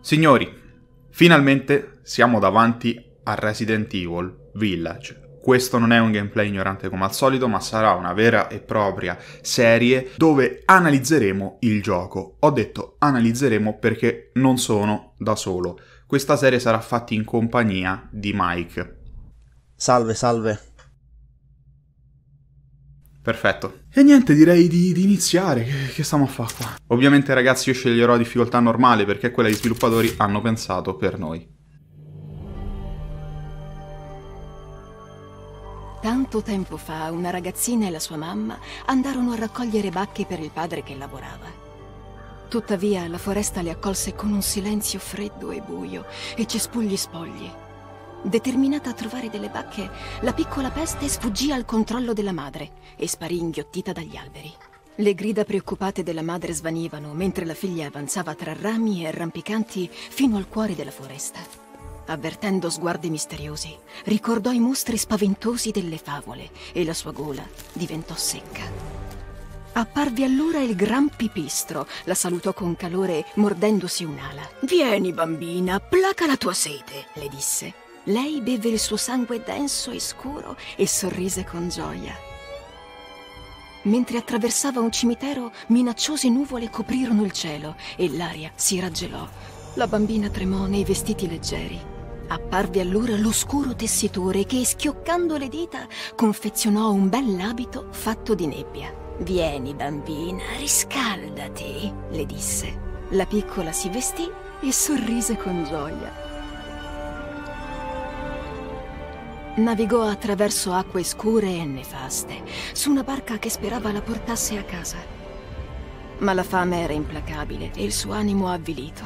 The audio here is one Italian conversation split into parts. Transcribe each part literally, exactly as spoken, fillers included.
Signori, finalmente siamo davanti a Resident Evil Village. Questo non è un gameplay ignorante come al solito, ma sarà una vera e propria serie dove analizzeremo il gioco. Ho detto analizzeremo perché non sono da solo. Questa serie sarà fatta in compagnia di Mike. Salve, salve. Perfetto. E niente, direi di, di iniziare. Che, che stiamo a fare qua? Ovviamente, ragazzi, io sceglierò difficoltà normale perché è quella che gli sviluppatori hanno pensato per noi. Tanto tempo fa una ragazzina e la sua mamma andarono a raccogliere bacche per il padre che lavorava. Tuttavia la foresta le accolse con un silenzio freddo e buio e cespugli spogli. Determinata a trovare delle bacche, la piccola peste sfuggì al controllo della madre e sparì inghiottita dagli alberi. Le grida preoccupate della madre svanivano mentre la figlia avanzava tra rami e rampicanti fino al cuore della foresta. Avvertendo sguardi misteriosi, ricordò i mostri spaventosi delle favole e la sua gola diventò secca. Apparve allora il gran Pipistro, la salutò con calore mordendosi un'ala. «Vieni, bambina, placa la tua sete», le disse. Lei beve il suo sangue denso e scuro e sorrise con gioia. Mentre attraversava un cimitero, minacciose nuvole coprirono il cielo e l'aria si raggelò. La bambina tremò nei vestiti leggeri. Apparve allora l'oscuro tessitore che, schioccando le dita, confezionò un bell'abito fatto di nebbia. «Vieni, bambina, riscaldati», le disse. La piccola si vestì e sorrise con gioia. Navigò attraverso acque scure e nefaste, su una barca che sperava la portasse a casa. Ma la fame era implacabile e il suo animo avvilito.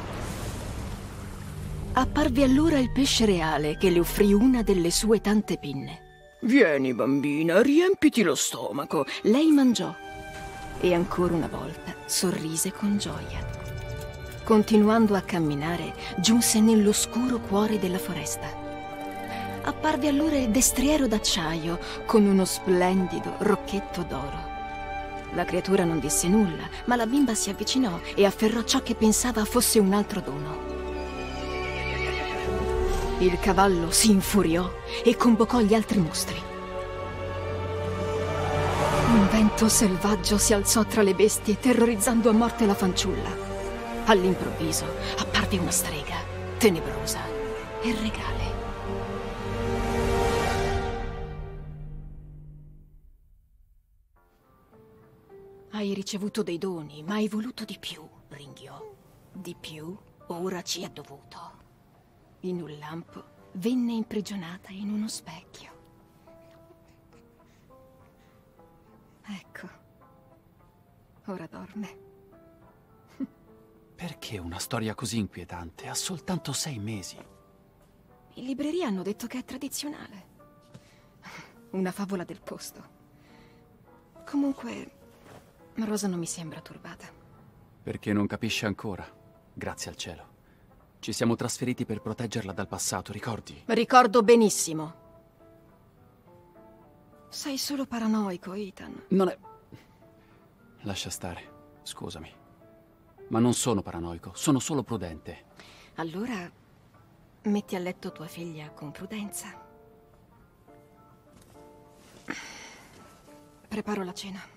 Apparve allora il pesce reale che le offrì una delle sue tante pinne. «Vieni, bambina, riempiti lo stomaco». Lei mangiò e ancora una volta sorrise con gioia. Continuando a camminare, giunse nell'oscuro cuore della foresta. Apparve allora il destriero d'acciaio con uno splendido rocchetto d'oro. La creatura non disse nulla, ma la bimba si avvicinò e afferrò ciò che pensava fosse un altro dono. Il cavallo si infuriò e convocò gli altri mostri. Un vento selvaggio si alzò tra le bestie, terrorizzando a morte la fanciulla. All'improvviso apparve una strega, tenebrosa e regale. «Hai ricevuto dei doni, ma hai voluto di più», ringhiò. «Di più ora ci è dovuto». In un lampo venne imprigionata in uno specchio. Ecco, ora dorme. Perché una storia così inquietante? Ha soltanto sei mesi. In libreria hanno detto che è tradizionale. Una favola del posto. Comunque, Rosa non mi sembra turbata. Perché non capisce ancora, grazie al cielo. Ci siamo trasferiti per proteggerla dal passato, ricordi? Ricordo benissimo. Sei solo paranoico, Ethan. Non è... Lascia stare, scusami. Ma non sono paranoico, sono solo prudente. Allora, metti a letto tua figlia con prudenza. Preparo la cena.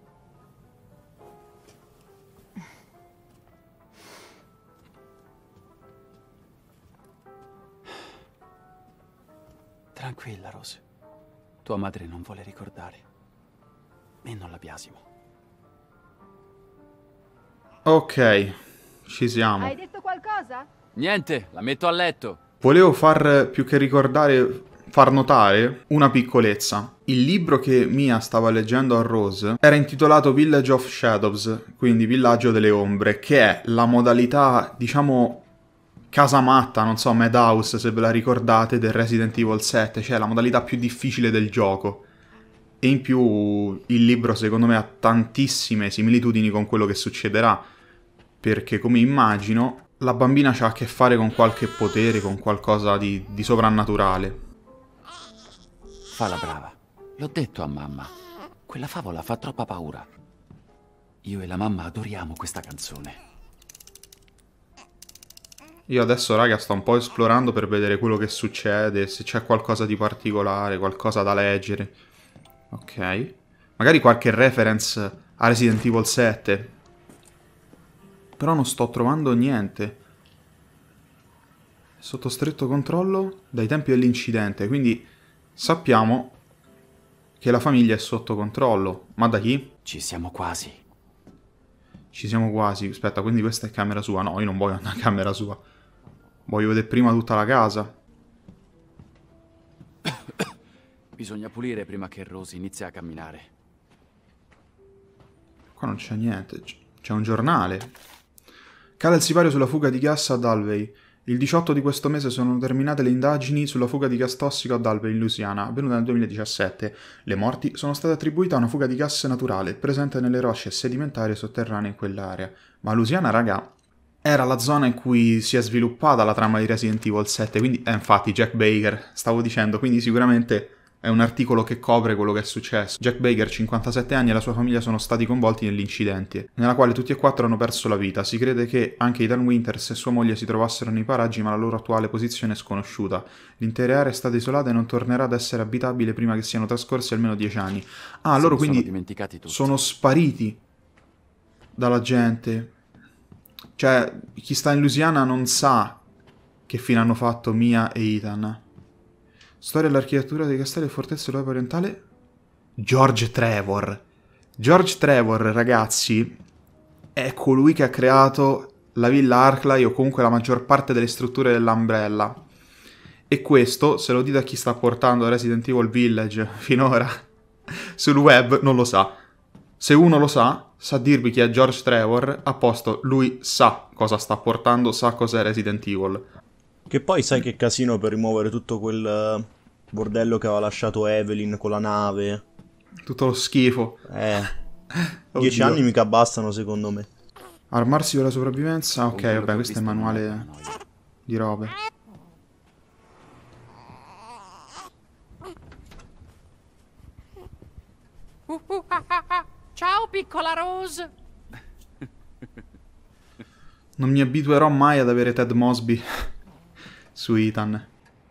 Tranquilla, Rose. Tua madre non vuole ricordare. E non la biasimo. Ok, ci siamo. Hai detto qualcosa? Niente, la metto a letto. Volevo far, più che ricordare, far notare una piccolezza. Il libro che Mia stava leggendo a Rose era intitolato Village of Shadows, quindi Villaggio delle Ombre, che è la modalità, diciamo, casamatta, non so, Madhouse, se ve la ricordate, del Resident Evil sette, cioè la modalità più difficile del gioco. E in più il libro secondo me ha tantissime similitudini con quello che succederà, perché come immagino la bambina ha a che fare con qualche potere, con qualcosa di, di sovrannaturale. Fa la brava. L'ho detto a mamma. Quella favola fa troppa paura. Io e la mamma adoriamo questa canzone. Io adesso, raga, sto un po' esplorando per vedere quello che succede, se c'è qualcosa di particolare, qualcosa da leggere. Ok. Magari qualche reference a Resident Evil sette. Però non sto trovando niente. È sotto stretto controllo dai tempi dell'incidente, quindi sappiamo che la famiglia è sotto controllo. Ma da chi? Ci siamo quasi. Ci siamo quasi. Aspetta, quindi questa è camera sua? No, io non voglio andare a camera sua. Voglio vedere prima tutta la casa. Bisogna pulire prima che Rose inizi a camminare. Qua non c'è niente. C'è un giornale. Cala il sipario sulla fuga di gas ad Dalvey. Il diciotto di questo mese sono terminate le indagini sulla fuga di gas tossico a Dalvey, in Louisiana, avvenuta nel duemiladiciassette. Le morti sono state attribuite a una fuga di gas naturale, presente nelle rocce sedimentarie sotterranee in quell'area. Ma Louisiana, raga, era la zona in cui si è sviluppata la trama di Resident Evil sette, quindi, eh, infatti, Jack Baker, stavo dicendo, quindi sicuramente è un articolo che copre quello che è successo. Jack Baker, cinquantasette anni, e la sua famiglia sono stati coinvolti nell'incidente, nella quale tutti e quattro hanno perso la vita. Si crede che anche Ethan Winters e sua moglie si trovassero nei paraggi, ma la loro attuale posizione è sconosciuta. L'intera area è stata isolata e non tornerà ad essere abitabile prima che siano trascorsi almeno dieci anni. Ah, Se loro ne sono quindi dimenticati tutti. sono spariti dalla gente. Cioè, chi sta in Louisiana non sa che fine hanno fatto Mia e Ethan. Storia dell'architettura dei castelli e fortezze dell'Europa orientale. George Trevor. George Trevor, ragazzi, è colui che ha creato la villa Arklay o comunque la maggior parte delle strutture dell'Umbrella. E questo, se lo dite a chi sta portando Resident Evil Village finora sul web, non lo sa. Se uno lo sa, sa dirvi chi è George Trevor, a posto, lui sa cosa sta portando, sa cos'è Resident Evil. Che poi sai che casino per rimuovere tutto quel uh, bordello che aveva lasciato Evelyn con la nave. Tutto lo schifo. Eh, dieci anni mica bastano secondo me. Armarsi per la sopravvivenza? Ok, Con quello vabbè, che ho questo è il visto non è manuale una noia. di robe. Uh, uh, ah, ah, ah. Ciao piccola Rose. Non mi abituerò mai ad avere Ted Mosby su Ethan.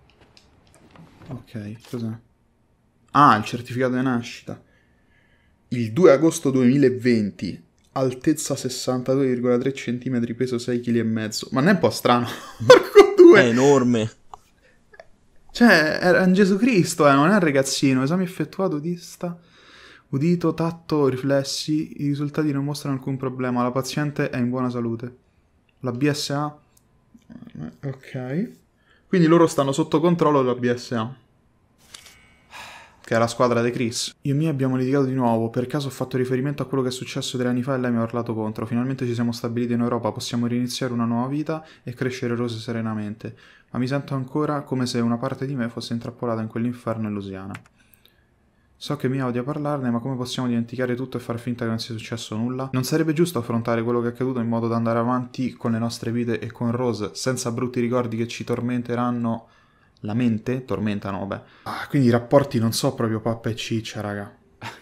Ok, cos'è? Ah, il certificato di nascita. Il due agosto duemilaventi, altezza sessantadue virgola tre centimetri, peso sei virgola cinque kg. Ma non è un po' strano? Porco due! È enorme. Cioè, era un Gesù Cristo, eh, non è un ragazzino. Esame effettuato, udista, udito, tatto, riflessi. I risultati non mostrano alcun problema. La paziente è in buona salute. La B S A... Ok. Quindi loro stanno sotto controllo della B S A, che è la squadra di Chris. Io e Mia abbiamo litigato di nuovo. Per caso ho fatto riferimento a quello che è successo tre anni fa e lei mi ha urlato contro. Finalmente ci siamo stabiliti in Europa. Possiamo riniziare una nuova vita e crescere Rose serenamente. Ma mi sento ancora come se una parte di me fosse intrappolata in quell'inferno in Louisiana. So che Mia odia parlarne, ma come possiamo dimenticare tutto e far finta che non sia successo nulla? Non sarebbe giusto affrontare quello che è accaduto in modo da andare avanti con le nostre vite e con Rose, senza brutti ricordi che ci tormenteranno la mente? Tormentano, vabbè. Ah, quindi i rapporti non so proprio pappa e ciccia, raga.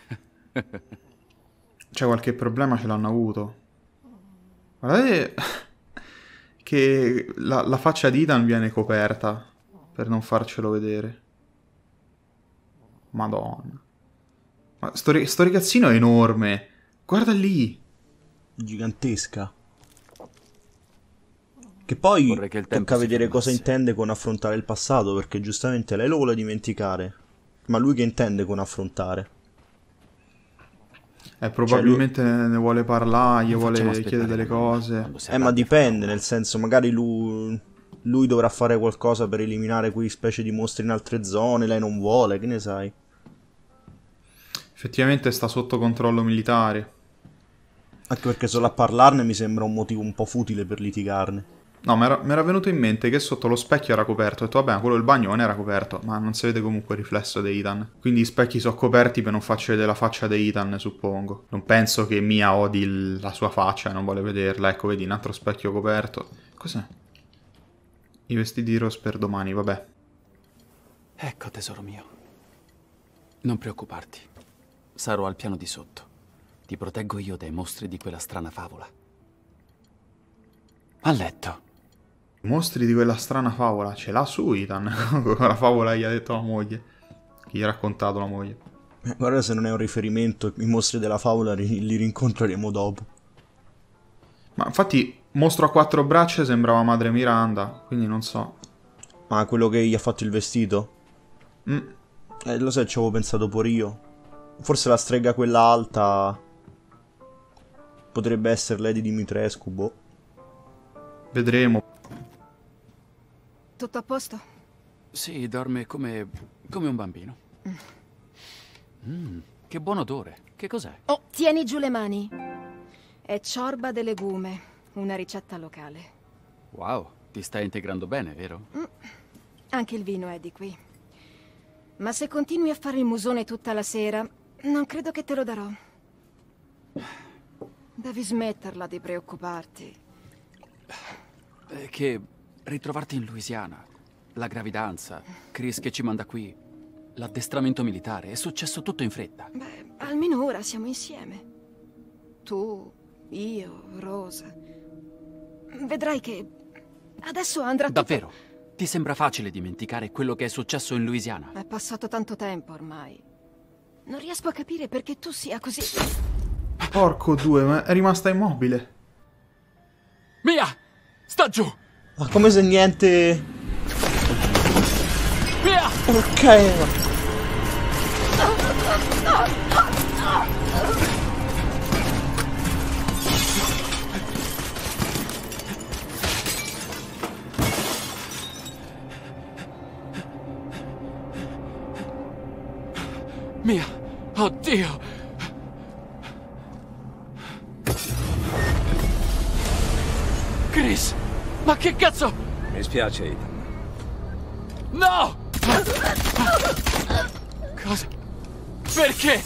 C'è qualche problema, ce l'hanno avuto. Guardate che la, la faccia di Ethan viene coperta per non farcelo vedere. Madonna. Ma sto, sto ragazzino è enorme. Guarda lì. Gigantesca. Che poi Vorrei che il tempo tocca si vedere cosa fermasse. intende con affrontare il passato, perché giustamente lei lo vuole dimenticare. Ma lui che intende con affrontare? Eh, probabilmente ne vuole parlare, gli Non facciamo vuole chiedere aspettare delle la mamma cose. quando si Eh, ma arrabbia. dipende, nel senso, magari lui, lui dovrà fare qualcosa per eliminare quei specie di mostri in altre zone, lei non vuole, che ne sai? Effettivamente sta sotto controllo militare. Anche perché solo a parlarne mi sembra un motivo un po' futile per litigarne. No, mi era, mi era venuto in mente che sotto lo specchio era coperto. Ho detto, vabbè, quello del bagno non era coperto, ma non si vede comunque il riflesso di Ethan. Quindi gli specchi sono coperti per non farci vedere la faccia di Ethan, suppongo. Non penso che Mia odi il- la sua faccia e non vuole vederla. Ecco, vedi, un altro specchio coperto. Cos'è? I vestiti di Rose per domani, vabbè. Ecco, tesoro mio. Non preoccuparti. Sarò al piano di sotto. Ti proteggo io dai mostri di quella strana favola. A letto. I mostri di quella strana favola ce l'ha su Ethan. La favola gli ha detto la moglie. Chi gli ha raccontato la moglie. Eh, guarda se non è un riferimento, i mostri della favola ri- li rincontreremo dopo. Ma infatti, mostro a quattro braccia sembrava Madre Miranda, quindi non so. Ma quello che gli ha fatto il vestito? Mm. Eh, lo sai, ci avevo pensato pure io. Forse la strega quella alta potrebbe essere Lady Dimitrescu, boh. Vedremo. Tutto a posto? Sì, dorme come... come un bambino. Mm, che buon odore. Che cos'è? Oh, tieni giù le mani. È ciorba de legume, una ricetta locale. Wow, ti stai integrando bene, vero? Mm. Anche il vino è di qui. Ma se continui a fare il musone tutta la sera, non credo che te lo darò. Devi smetterla di preoccuparti. Eh, che ritrovarti in Louisiana, la gravidanza, Chris che ci manda qui, l'addestramento militare, è successo tutto in fretta. Beh, almeno ora siamo insieme. Tu, io, Rosa. Vedrai che adesso andrà tutto... Davvero? Ti sembra facile dimenticare quello che è successo in Louisiana? È passato tanto tempo ormai. Non riesco a capire perché tu sia così... Porco due, ma è rimasta immobile. Mia! Sta giù! Ma come se niente... Mia! Ok. Mia! Oddio! Chris! Ma che cazzo? Mi spiace, Ethan. No! Cosa? Perché?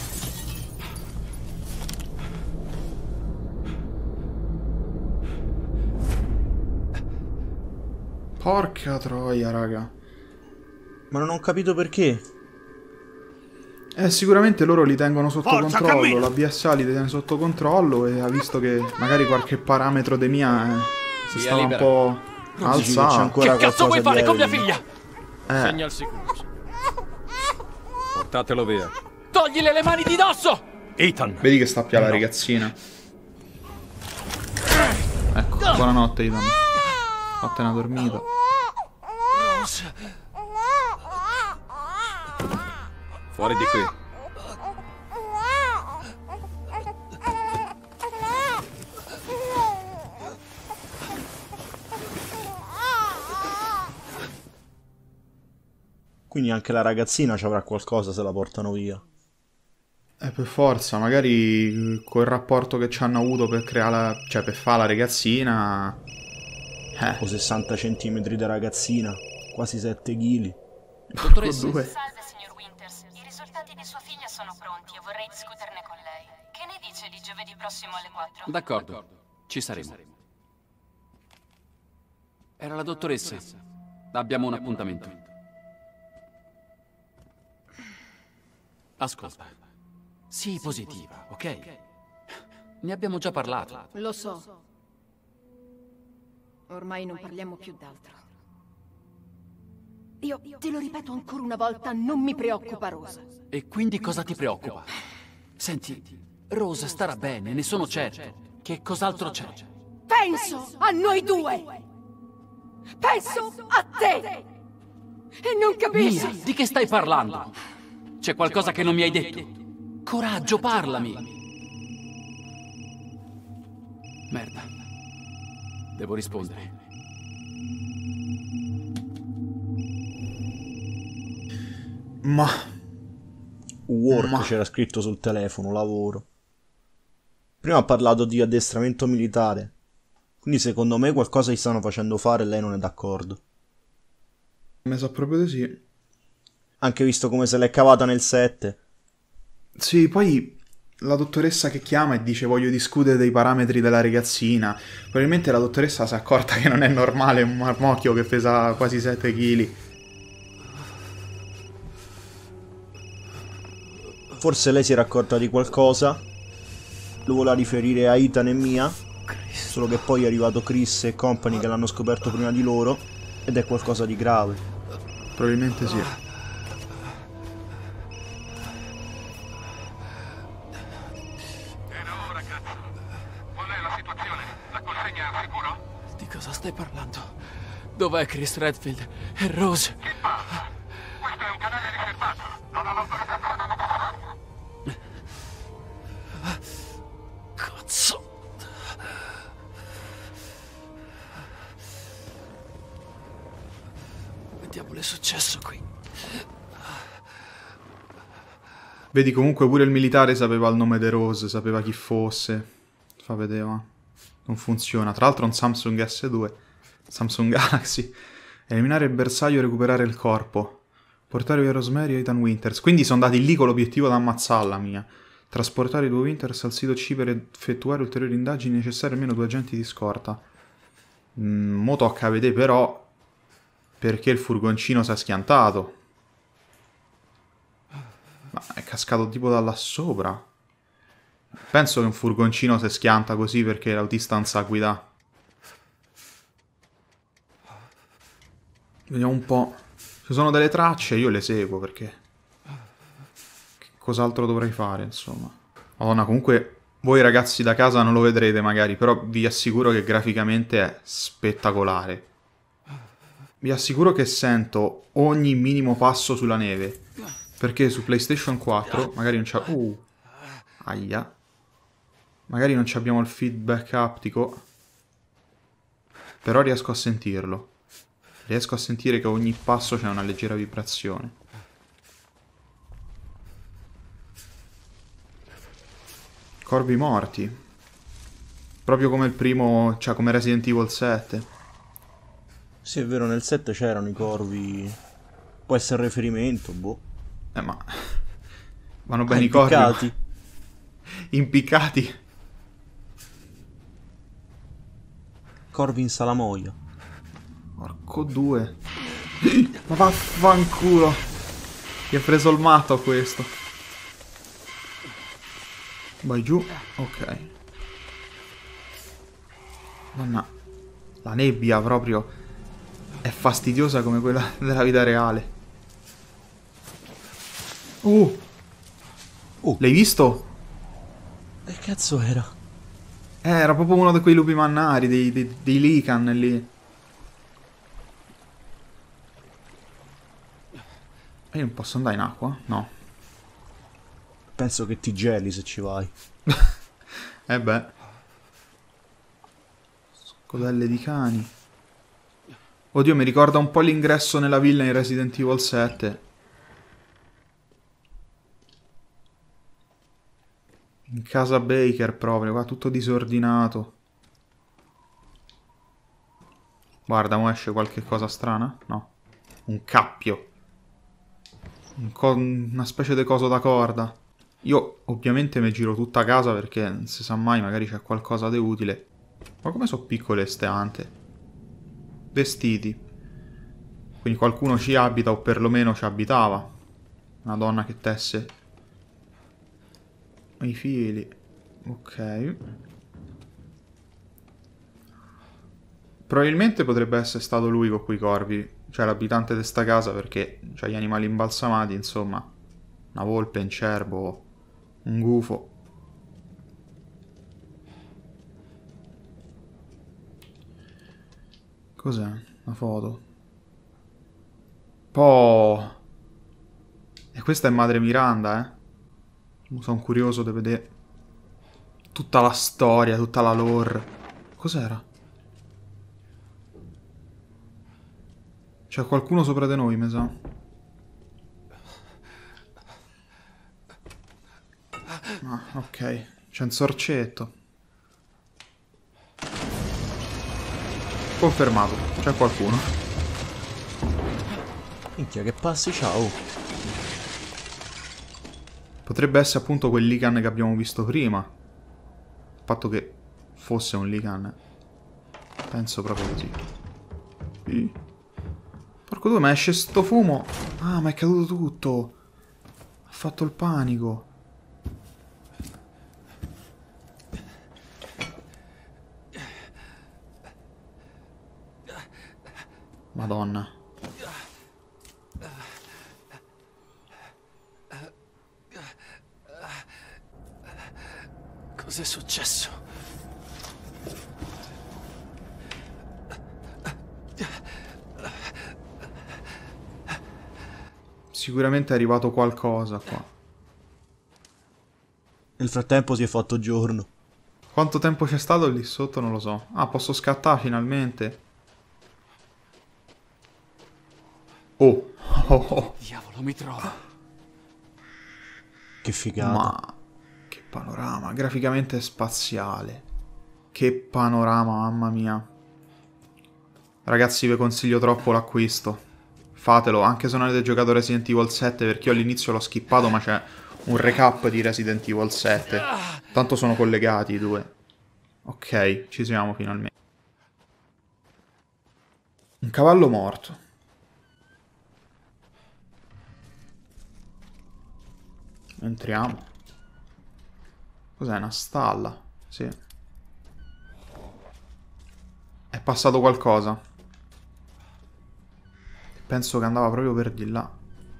Porca troia, raga. Ma non ho capito perché. Eh, sicuramente loro li tengono sotto Forza, controllo, cammina! la B S A li tiene sotto controllo e ha visto che magari qualche parametro di mia eh, si Via stava libera. un po' Non si dice c'è alzato. ancora Che cazzo vuoi qualcosa fare di con mia Evelyn. figlia? Eh, Segna al sicuro. Portatelo via. Toglile le mani di dosso! Ethan! vedi che sta più la ragazzina. Ecco, buonanotte Ethan. Fatte una dormita. Rose. Fuori di qui. Quindi anche la ragazzina ci avrà qualcosa se la portano via. Eh, per forza, magari col rapporto che ci hanno avuto per creare la... cioè per fare la ragazzina... Eh, O sessanta centimetri da ragazzina, quasi sette chili. Dottoressa, due. Salve, signor Winters. I risultati di sua figlia sono pronti e vorrei discuterne con lei. Che ne dice di giovedì prossimo alle quattro? d'accordo, ci saremo. Era la dottoressa. Abbiamo un appuntamento. Ascolta. Sii positiva, ok? Ne abbiamo già parlato. Lo so. Ormai non parliamo più d'altro. Io te lo ripeto ancora una volta, non mi preoccupa Rosa. E quindi cosa ti preoccupa? Senti, Rosa starà bene, ne sono certo. Che cos'altro c'è? Penso a noi due! Penso a te! E non capisci! Mia, di che stai parlando? C'è qualcosa che non mi hai detto? Coraggio, parlami! Merda. Devo rispondere. Ma... Work Ma- c'era scritto sul telefono, lavoro. Prima ha parlato di addestramento militare. Quindi secondo me qualcosa gli stanno facendo fare e lei non è d'accordo. mi sa proprio di sì. Anche visto come se l'è cavata nel sette. Sì, poi la dottoressa che chiama e dice voglio discutere dei parametri della ragazzina. Probabilmente la dottoressa si è accorta che non è normale un marmocchio che pesa quasi sette chili. Forse lei si era accorta di qualcosa. Lo voleva riferire a Ethan e Mia. Solo che poi è arrivato Chris e company che l'hanno scoperto prima di loro ed è qualcosa di grave. Probabilmente sì. Era ora, cazzo. Qual è la situazione? La consegna è al sicuro? Di cosa stai parlando? Dov'è Chris Redfield? E Rose? Chi parla? Questo è un canale riservato. Non ho l'autorizzazione. Cazzo. Che diavolo è successo qui? Vedi, comunque pure il militare sapeva il nome di Rose, sapeva chi fosse. Fa vedere, ma non funziona. Tra l'altro un Samsung S due, Samsung Galaxy. Eliminare il bersaglio e recuperare il corpo. Portare via Rosemary e Ethan Winters. Quindi sono andati lì con l'obiettivo da ammazzarla, mia. Trasportare i due Winters al sito C per effettuare ulteriori indagini necessarie, almeno due agenti di scorta. Mm, mo tocca vedere però perché il furgoncino si è schiantato. Ma è cascato tipo da là sopra. Penso che un furgoncino si schianta così perché l'autista non sa guidare. Vediamo un po'. Ci sono delle tracce, io le seguo perché... Che cos'altro dovrei fare, insomma. Madonna, comunque voi ragazzi da casa non lo vedrete magari, però vi assicuro che graficamente è spettacolare. Vi assicuro che sento ogni minimo passo sulla neve. Perché su PlayStation quattro magari non c'è... Uh, aia. Magari non abbiamo il feedback aptico. Però riesco a sentirlo. Riesco a sentire che ogni passo c'è una leggera vibrazione. Corvi morti. Proprio come il primo... Cioè come Resident Evil sette. Sì, è vero, nel sette c'erano i corvi. Può essere riferimento, boh. Eh, ma... Vanno bene Ah, i corvi. impiccati. Impiccati. Corvi in salamoia. Porco due. Ma vaffanculo. Gli ha preso il matto a questo. Vai giù. Ok. Madonna. La nebbia proprio è fastidiosa come quella della vita reale. Uh. Uh. L'hai visto? Che cazzo era? Eh, era proprio uno di quei lupi mannari, dei, dei, dei Lycan lì. E io non posso andare in acqua? No. Penso che ti geli se ci vai. Eh beh. Scodelle di cani. Oddio, mi ricorda un po' l'ingresso nella villa in Resident Evil sette. In casa Baker proprio, qua tutto disordinato. Guarda, mo esce qualche cosa strana? No. Un cappio. Un co- una specie di coso da corda. Io ovviamente mi giro tutta casa perché non si sa mai, magari c'è qualcosa di utile. Ma come sono piccole ste ante? Vestiti. Quindi qualcuno ci abita o perlomeno ci abitava. Una donna che tesse i fili. Ok. Probabilmente potrebbe essere stato lui con quei corvi, cioè l'abitante di sta casa, perché c'ha gli animali imbalsamati, insomma. Una volpe, un cervo, un gufo. Cos'è? Una foto. Po'. E questa è Madre Miranda, eh? Sono curioso di vedere tutta la storia, tutta la lore. Cos'era? C'è qualcuno sopra di noi, mi sa. Ah, ok. C'è un sorcetto. Confermato. C'è qualcuno. Minchia, che passi, ciao. Potrebbe essere appunto quel Lycan che abbiamo visto prima. Il fatto che fosse un Lycan. Penso proprio così. Sì. Porco due, ma esce sto fumo. Ah, ma è caduto tutto. Ha fatto il panico. Madonna. Cos'è successo? Sicuramente è arrivato qualcosa qua. Nel frattempo si è fatto giorno. Quanto tempo c'è stato lì sotto non lo so. Ah, posso scattare finalmente. Oh. Oh, oh. Diavolo, mi trova. Che figata. Ma che panorama. Graficamente spaziale. Che panorama, mamma mia. Ragazzi, vi consiglio troppo l'acquisto. Fatelo, anche se non avete giocato Resident Evil sette, perché io all'inizio l'ho skippato, ma c'è un recap di Resident Evil sette. Tanto sono collegati i due. Ok, ci siamo finalmente. Un cavallo morto. Entriamo. Cos'è? Una stalla? Sì. È passato qualcosa. Penso che andava proprio per di là.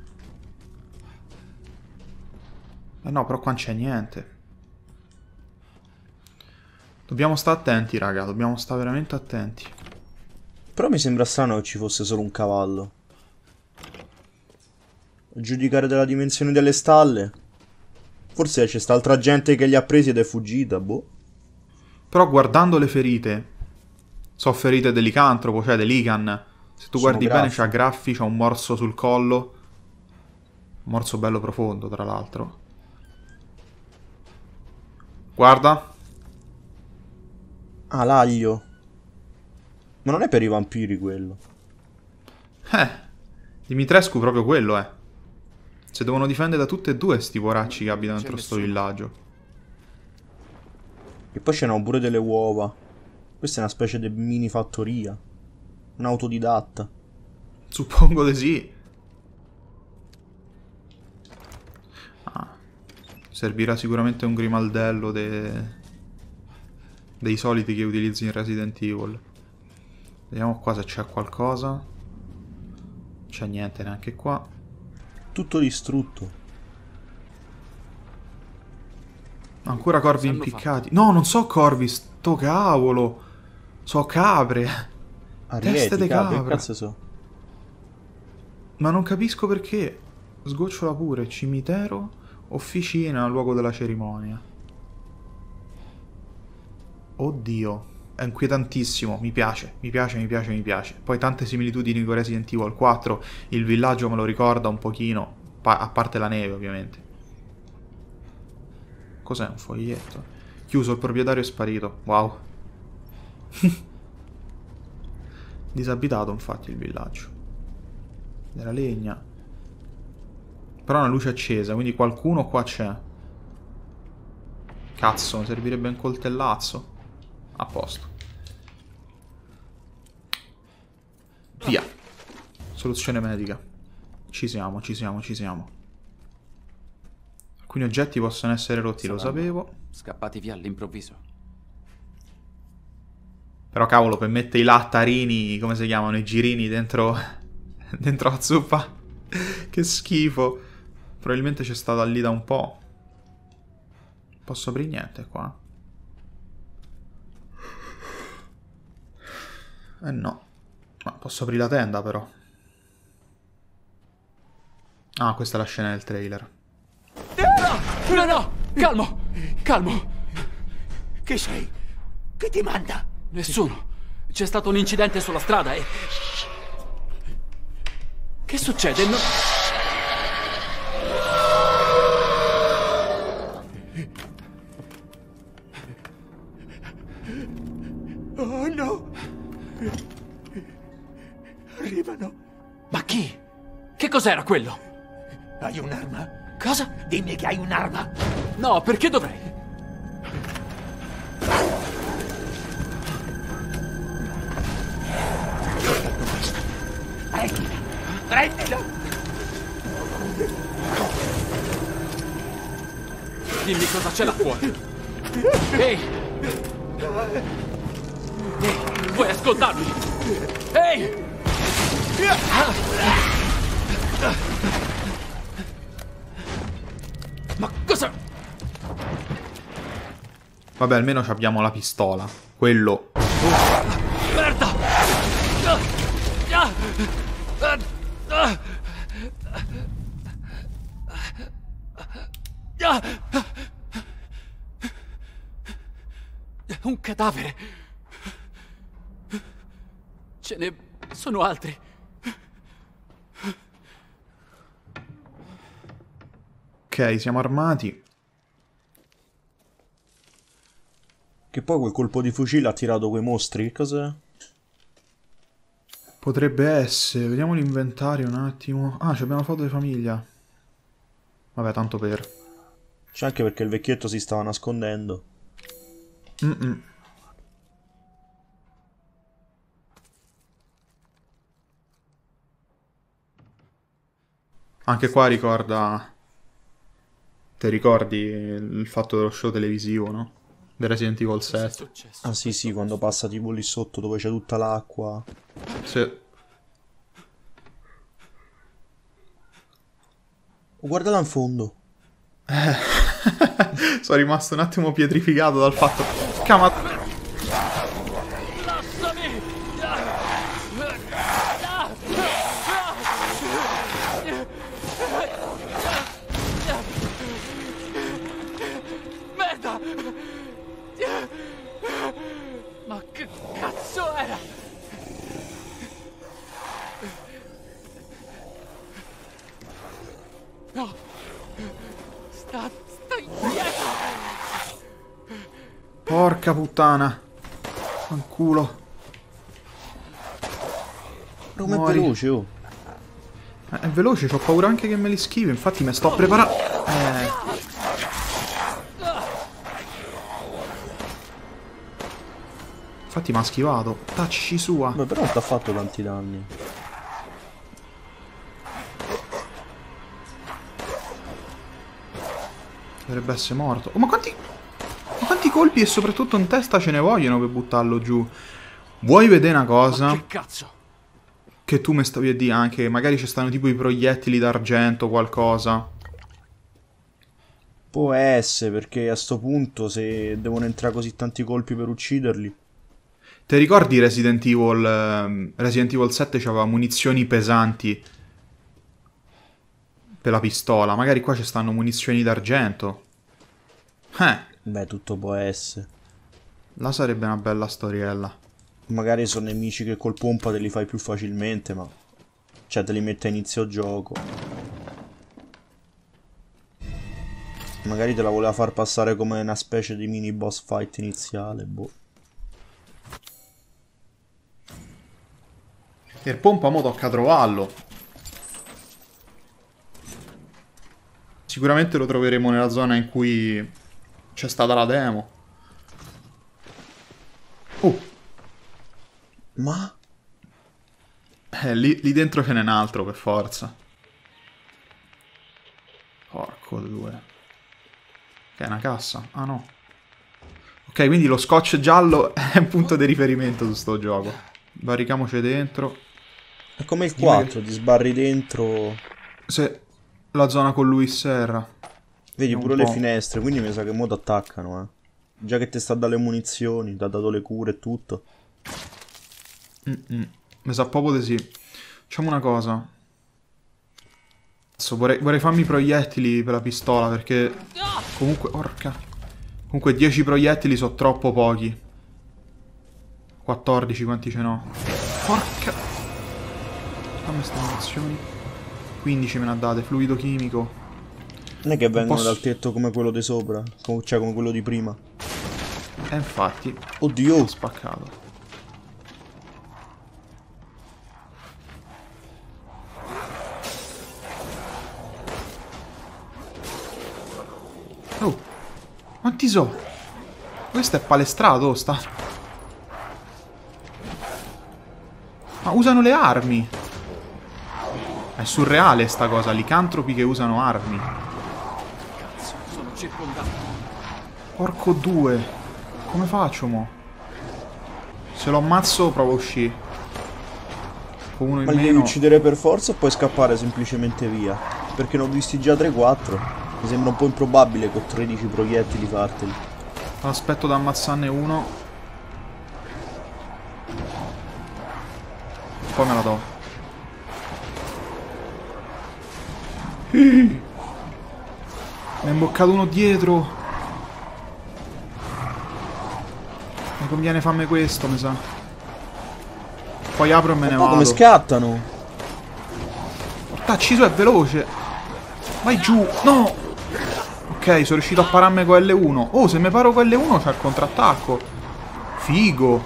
Eh no, però qua non c'è niente. Dobbiamo stare attenti, raga. Dobbiamo stare veramente attenti. Però mi sembra strano che ci fosse solo un cavallo. A giudicare dalla dimensione delle stalle. Forse c'è sta altra gente che li ha presi ed è fuggita, boh. Però guardando le ferite, so ferite dell'icantropo, cioè dell'Ican. Se tu Sono guardi graffi. bene c'ha graffi, c'ha un morso sul collo. Un morso bello profondo, tra l'altro. Guarda. Ah, l'aglio. Ma non è per i vampiri quello. Eh, Dimitrescu proprio quello è. Se devono difendere da tutte e due sti poracci che abitano dentro sto villaggio. E poi c'erano pure delle uova. Questa è una specie di mini fattoria. Un autodidatta. Suppongo di sì. Ah, servirà sicuramente un grimaldello de... dei soliti che utilizzi in Resident Evil. Vediamo qua se c'è qualcosa. Non c'è niente neanche qua. Tutto distrutto. Ancora corvi impiccati. No, non so corvi, sto cavolo. So capre. Arieti, Teste de capre, che capra. cazzo so? Ma non capisco perché. Sgocciola pure. Cimitero, officina, luogo della cerimonia. Oddio. È inquietantissimo. Mi piace, mi piace, mi piace, mi piace. Poi tante similitudini con Resident Evil quattro. Il villaggio me lo ricorda un pochino. Pa- a parte la neve, ovviamente. Cos'è? Un foglietto? Chiuso, il proprietario è sparito. Wow. Disabitato, infatti, il villaggio. Della legna. Però una luce accesa, quindi qualcuno qua c'è. Cazzo, mi servirebbe un coltellazzo. A posto. Via. Soluzione medica. Ci siamo, ci siamo, ci siamo. Alcuni oggetti possono essere rotti, lo sapevo. Scappati via all'improvviso. Però cavolo, per mettere i lattarini, come si chiamano, i girini dentro, dentro la zuppa. Che schifo. Probabilmente c'è stata lì da un po'. Posso aprire niente qua? Eh no. Ma posso aprire la tenda però. Ah, questa è la scena del trailer. No, no! Calmo! Calmo! Chi sei? Chi ti manda? Nessuno. C'è stato un incidente sulla strada e... Che succede? No... Oh no! Arrivano. Ma chi? Che cos'era quello? Hai un'arma? Cosa? Dimmi che hai un'arma. No, perché dovrei? Prendila! Prendila! Dimmi cosa c'è là fuori. Ehi! Ehi, vuoi ascoltarmi? Ehi! Ma cosa? Vabbè, almeno abbiamo la pistola. Quello. Merda! Un cadavere. Ce ne sono altri. Ok, siamo armati. Che poi quel colpo di fucile ha tirato quei mostri, che cos'è? Potrebbe essere. Vediamo l'inventario un attimo. Ah, abbiamo una foto di famiglia. Vabbè, tanto per. C'è anche perché il vecchietto si stava nascondendo. Mm-mm. Anche qua ricorda... Ti ricordi il fatto dello show televisivo, no? Del Resident Evil sette. Ah sì sì, quando passa tipo lì sotto dove c'è tutta l'acqua. Sì. Oh, guardala in fondo. Eh. Sono rimasto un attimo pietrificato dal fatto... Cama... Merda! Ma che cazzo era? No! Sta... stai dietro! Porca puttana. Fanculo. Come è Muori. veloce, oh. Eh, È veloce, ho paura anche che me li schivi. Infatti mi sto preparando. Eh... Infatti mi ha schivato. Tacci sua. Beh, però non ti ha fatto tanti danni. Dovrebbe essere morto. Oh, ma quanti... ma quanti colpi e soprattutto in testa ce ne vogliono per buttarlo giù? Vuoi vedere una cosa? Ma che cazzo? Che tu mi stavi a dire anche, magari ci stanno tipo i proiettili d'argento o qualcosa. Può essere, perché a sto punto se devono entrare così tanti colpi per ucciderli. Ti ricordi Resident Evil? ehm, Resident Evil sette c'aveva munizioni pesanti per la pistola. Magari qua ci stanno munizioni d'argento. Eh, Beh, tutto può essere. là sarebbe una bella storiella. Magari sono nemici che col pompa te li fai più facilmente, ma... cioè te li mette a inizio gioco. Magari te la voleva far passare come una specie di mini boss fight iniziale, boh. E il pompa mo tocca trovarlo. Sicuramente lo troveremo nella zona in cui c'è stata la demo. Oh! Ma? Eh, lì, lì dentro ce n'è un altro per forza. Porco due. Che è una cassa? Ah no. Ok, quindi lo scotch giallo è un punto di riferimento su sto gioco. Barricamoci dentro. È come il quattro, ti sbarri dentro... Se la zona con Luis Serra. Vedi Un pure le po'. finestre, quindi mi sa che mo ti attaccano, eh. Già che ti sta dalle munizioni, ti ha dato le cure e tutto. Mm-mm. Mi sa proprio di sì. Facciamo una cosa. Adesso vorrei, vorrei farmi i proiettili per la pistola perché... Comunque, orca. Comunque dieci proiettili sono troppo pochi. quattordici quanti ce n'ho. Porca... Fammi queste munizioni. quindici me ne ha date, fluido chimico. Non è che vengono posso... dal tetto come quello di sopra, com- cioè come quello di prima. E infatti... Oddio! Ho spaccato. Oh! Quanti so? Questo è palestrato, sta... Ma usano le armi! È surreale sta cosa, licantropi che usano armi. Cazzo, sono circondato. Porco due. Come faccio mo? Se lo ammazzo provo a uscire. Ecco, uno in Ma li devi meno. uccidere per forza o puoi scappare semplicemente via? Perché ne ho visti già tre quattro. Mi sembra un po' improbabile con tredici proiettili farteli. Aspetto da ammazzarne uno. Poi me la do. Mi è imboccato uno dietro. Mi conviene farmi questo, mi sa. Poi apro e me ne Ma vado. come scattano? Tacci su, è veloce. Vai giù. No. Ok, sono riuscito a pararmi con L uno. Oh, se mi paro con L uno c'è il contrattacco. Figo.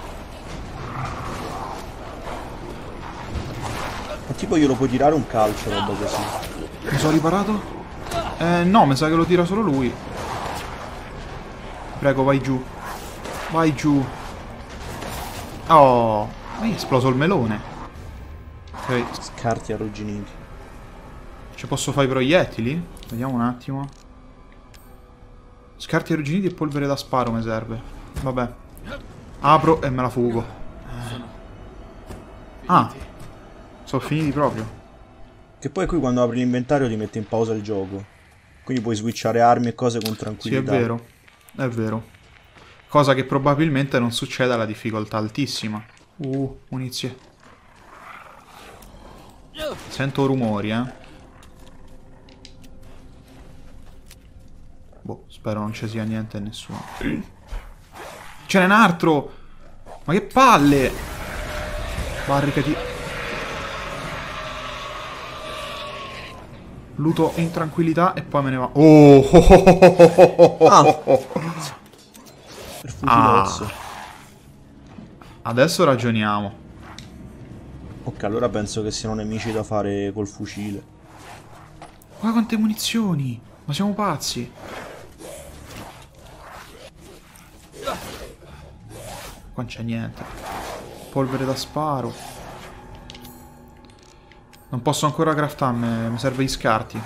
Ma tipo glielo puoi tirare un calcio, roba così. Mi sono riparato? Eh, no, mi sa che lo tira solo lui. Prego, vai giù. Vai giù. Oh, mi è esploso il melone. Ok, Scarti arrugginiti. ci posso fare i proiettili? Vediamo un attimo. Scarti arrugginiti e polvere da sparo mi serve. Vabbè. Apro e me la fugo. Ah, sono finiti proprio. Che poi qui quando apri l'inventario ti mette in pausa il gioco. Quindi puoi switchare armi e cose con Sì, è tranquillità. vero. È vero. Cosa che probabilmente non succede alla difficoltà altissima. Uh, munizie. Sento rumori, eh. Boh, spero non ci sia niente e nessuno. Ce n'è un altro! Ma che palle! Barricati. Luto in tranquillità e poi me ne va. Oh! Ah. Per fucilozzo. Ah. Adesso ragioniamo. Ok, allora penso che siano nemici da fare col fucile. Guarda quante munizioni! Ma siamo pazzi! Qua non c'è niente. Polvere da sparo. Non posso ancora craftarmi, mi serve gli scarti.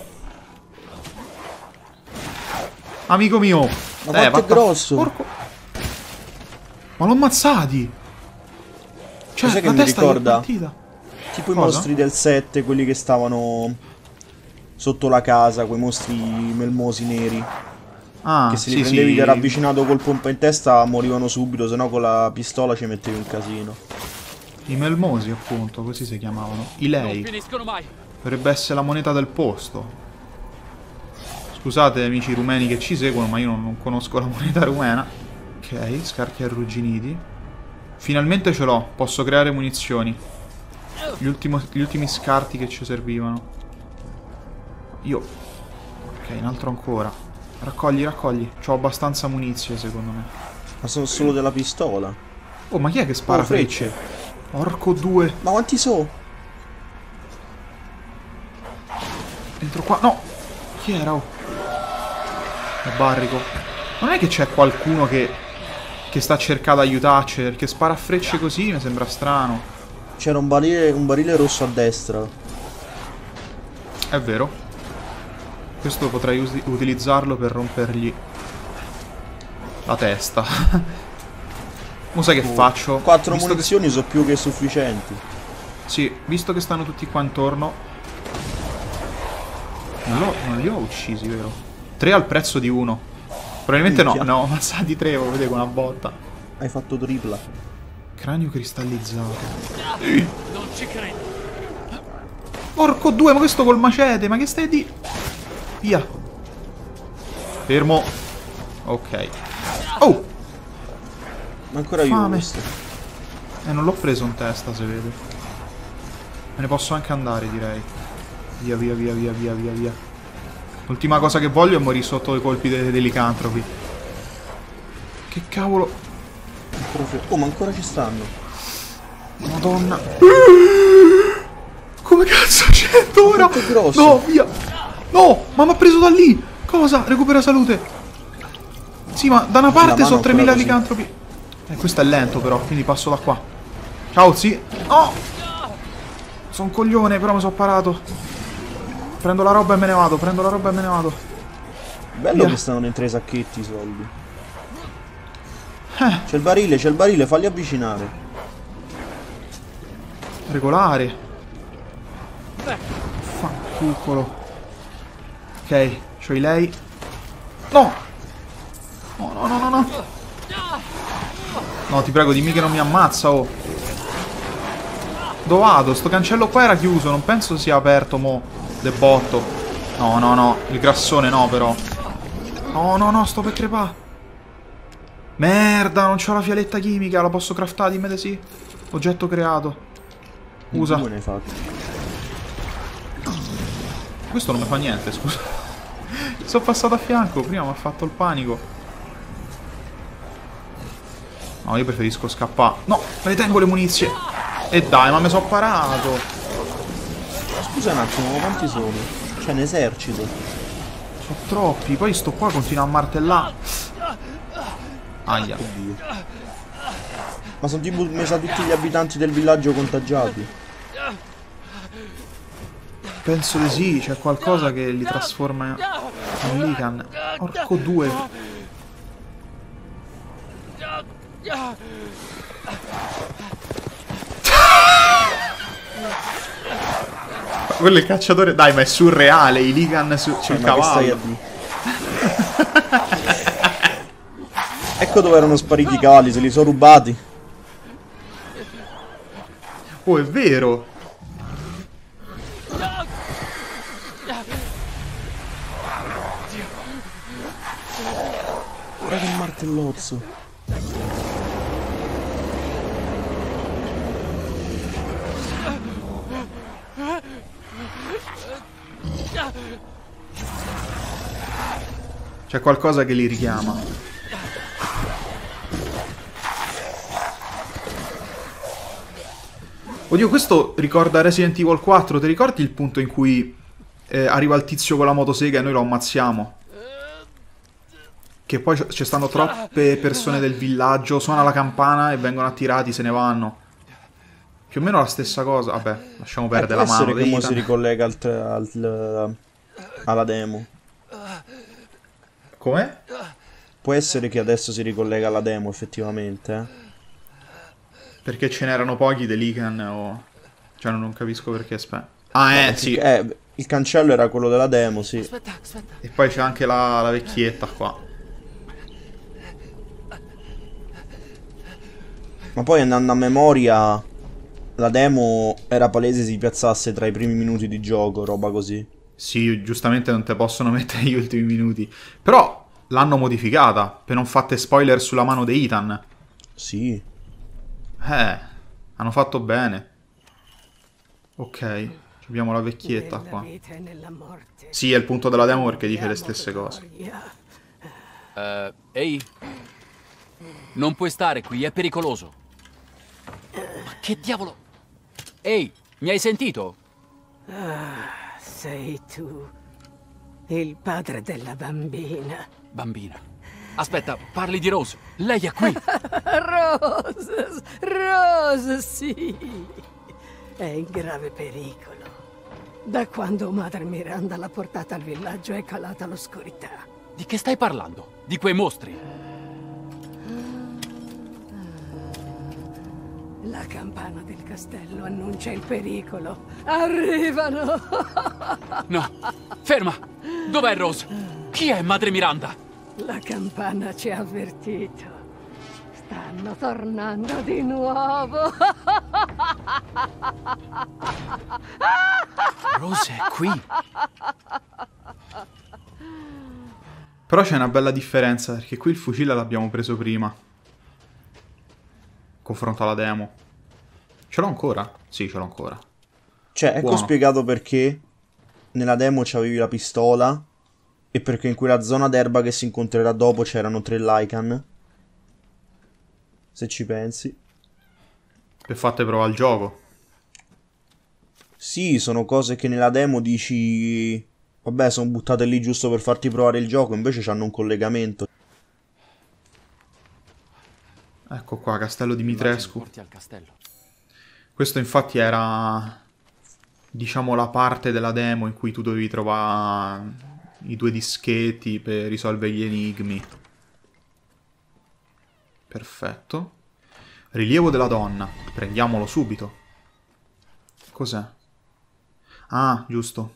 Amico mio! Ma quanto è vatta- grosso! Porco... Ma l'ho ammazzati! Cioè, Cos'è che la mi testa gli è ricorda? partita. Tipo i Cosa? mostri del sette, quelli che stavano sotto la casa, quei mostri melmosi neri. Ah, Che se sì, li prendevi sì. ti era avvicinato col pompa in testa morivano subito, sennò con la pistola ci mettevi un casino. I melmosi, appunto, così si chiamavano. I Non lei. finiscono mai. Dovrebbe essere la moneta del posto. Scusate amici rumeni che ci seguono, ma io non, non conosco la moneta rumena. Ok, scarti arrugginiti. Finalmente ce l'ho, posso creare munizioni. Gli, ultimo, gli ultimi scarti che ci servivano. Io... Ok, un altro ancora. Raccogli, raccogli. C'ho abbastanza munizie, secondo me. Ma sono solo della pistola. Oh, ma chi è che spara Oh, frecce. frecce? Porco due. Ma quanti so? Entro qua. No! Chi era? Oh. È Barrico. Non è che c'è qualcuno che... che sta cercando di aiutarci, perché spara a frecce così mi sembra strano. C'era un barile, un barile rosso a destra. È vero. Questo potrei us- utilizzarlo per rompergli la testa. Mo sai che faccio? Quattro Visto che- munizioni sono più che sufficienti. Sì, visto che stanno tutti qua intorno. Non, l'ho- non li ho uccisi, vero? Tre al prezzo di uno. Probabilmente no, Minchia. ne ho ammazzati tre, lo vedete, con una botta. Hai fatto tripla. Cranio cristallizzato. Non ci credo. Porco due, ma questo col macete, ma che stai di... Via. Fermo. Ok. Oh! Ma ancora io Fame. questo. Eh, non l'ho preso in testa, se vede. Me ne posso anche andare, direi. Via, via, via, via, via, via, via. L'ultima cosa che voglio è morire sotto i colpi dei, dei licantropi. Che cavolo. Oh, ma ancora ci stanno. Madonna. Come cazzo c'è ora? Quanto è grosso? No, via. No, ma mi ha preso da lì. Cosa? Recupera salute. Sì, ma da una La parte mano sono tremila ancora così. licantropi. Eh, questo è lento però, quindi passo da qua. Ciao, sì. Oh! Sono un coglione, però mi sono parato. Prendo la roba e me ne vado, prendo la roba e me ne vado. Bello Via. che stanno dentro i sacchetti i soldi. Eh, C'è il barile, c'è il barile, falli avvicinare. Regolare. Fanculo. Ok, c'ho i lei. No! No, no, no, no, no. No, ti prego, dimmi che non mi ammazza, oh. Dove vado? Sto cancello qua era chiuso, non penso sia aperto, mo. De botto. No, no, no. Il grassone no, però. No, no, no, sto per crepare. Merda, non c'ho la fialetta chimica, la posso craftare, dimmi sì. Oggetto creato. Usa. Come ne hai fatto? Questo non mi fa niente, scusa. Sono passato a fianco, prima mi ha fatto il panico. No, io preferisco scappare. No, me le tengo le munizie. E dai, ma mi sono parato. Scusa un attimo, quanti sono? C'è un esercito. Sono troppi, poi sto qua continua a martellare. Aia. Oddio. Ma sono tipo mi sa tutti gli abitanti del villaggio contagiati. Penso di sì, c'è qualcosa che li trasforma in Lycan. Porco due. Quello è il cacciatore. Dai, ma è surreale. I Lycan su, sul ma cavallo. Che stai a dire? Ecco dove erano spariti i cavalli, se li sono rubati. Oh, è vero. Guarda che martellozzo. C'è qualcosa che li richiama. Oddio, questo ricorda Resident Evil quattro. Ti ricordi il punto in cui eh, arriva il tizio con la motosega e noi lo ammazziamo? Che poi ci stanno troppe persone del villaggio, suona la campana e vengono attirati, se ne vanno. Più o meno la stessa cosa. Vabbè, lasciamo perdere eh, la mano. Che mo si ricollega al, al, alla demo. Come? Può essere che adesso si ricollega alla demo, effettivamente. Eh? Perché ce n'erano pochi dei Lycan o... Cioè, non capisco perché, aspetta. Ah, eh, eh sì. Eh, il cancello era quello della demo, sì. Aspetta, aspetta. E poi c'è anche la, la vecchietta qua. Ma poi andando a memoria, la demo era palese si piazzasse tra i primi minuti di gioco, roba così. Sì, giustamente non te possono mettere gli ultimi minuti. Però l'hanno modificata per non fate spoiler sulla mano di Ethan. Sì. Eh, hanno fatto bene. Ok, abbiamo la vecchietta qua. Sì, è il punto della demo perché dice le stesse cose. Uh, ehi, non puoi stare qui, è pericoloso. Ma che diavolo? Ehi, mi hai sentito? Ah, sei tu, il padre della bambina. Bambina? Aspetta, parli di Rose. Lei è qui. Rose, Rose, sì. È in grave pericolo. Da quando madre Miranda l'ha portata al villaggio è calata l'oscurità. Di che stai parlando? Di quei mostri? La campana del castello annuncia il pericolo. Arrivano! No, ferma! Dov'è Rose? Chi è madre Miranda? La campana ci ha avvertito. Stanno tornando di nuovo. Rose è qui. Però c'è una bella differenza, perché qui il fucile l'abbiamo preso prima. Confronto alla demo. Ce l'ho ancora? Sì, ce l'ho ancora. Cioè, ecco Buono. spiegato perché nella demo c'avevi la pistola e perché in quella zona d'erba che si incontrerà dopo c'erano tre Lycan. Se ci pensi. Per fatte provare il gioco. Sì, sono cose che nella demo dici... Vabbè, sono buttate lì giusto per farti provare il gioco, invece hanno un collegamento. Ecco qua, Castello Dimitrescu. Porti al castello. Questo infatti era, diciamo, la parte della demo in cui tu dovevi trovare i due dischetti per risolvere gli enigmi. Perfetto. Rilievo della donna. Prendiamolo subito. Cos'è? Ah, giusto.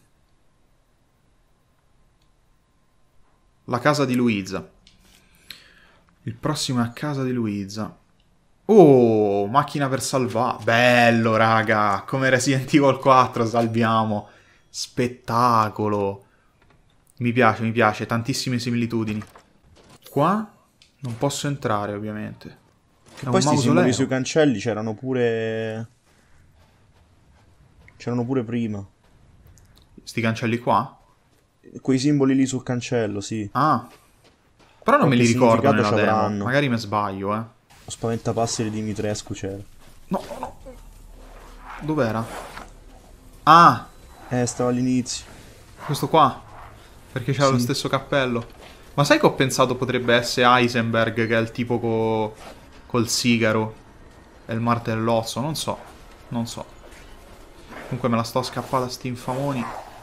La casa di Luisa. Il prossimo è a casa di Luisa. Oh, macchina per salvare. Bello, raga. Come Resident Evil quattro, salviamo. Spettacolo. Mi piace, mi piace. Tantissime similitudini. Qua non posso entrare, ovviamente. Che poi sti simboli sui cancelli c'erano pure... C'erano pure prima. Sti cancelli qua? Quei simboli lì sul cancello, sì. Ah. Però non me li ricordo nella demo. C'avranno. Magari mi sbaglio, eh. Lo spaventapasseri di Dimitrescu c'era. No, no, no. Dov'era? Ah! Eh, stava all'inizio. Questo qua. Perché c'era sì. lo stesso cappello. Ma sai che ho pensato potrebbe essere Heisenberg, che è il tipo co... col sigaro e il martellozzo? Non so. Non so. Comunque me la sto scappata sti infamoni.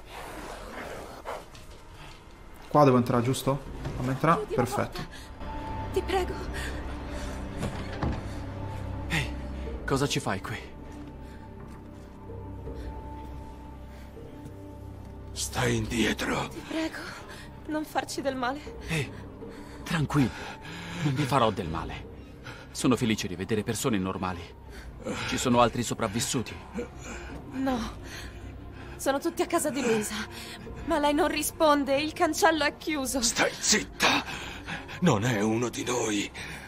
Qua devo entrare, giusto? Fammi entrare? Perfetto. Ti prego. Ehi, cosa ci fai qui? Stai indietro. Ti prego, non farci del male. Ehi, tranquillo. Non vi farò del male. Sono felice di vedere persone normali. Ci sono altri sopravvissuti. No. Sono tutti a casa di Luisa. Ma lei non risponde, il cancello è chiuso. Stai zitta! Non è uno di noi.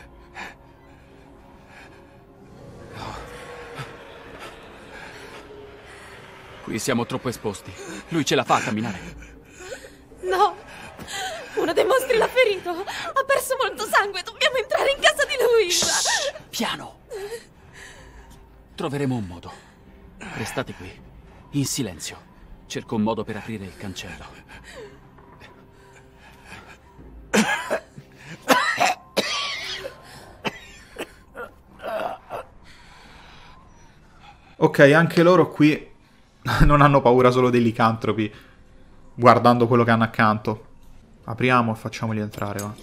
Qui siamo troppo esposti. Lui ce la fa a camminare. No! Uno dei mostri l'ha ferito! Ha perso molto sangue! Dobbiamo entrare in casa di Luisa! Shh, piano! Troveremo un modo. Restate qui, in silenzio. Cerco un modo per aprire il cancello. Ok, anche loro qui non hanno paura solo dei licantropi, guardando quello che hanno accanto. Apriamo e facciamoli entrare, va.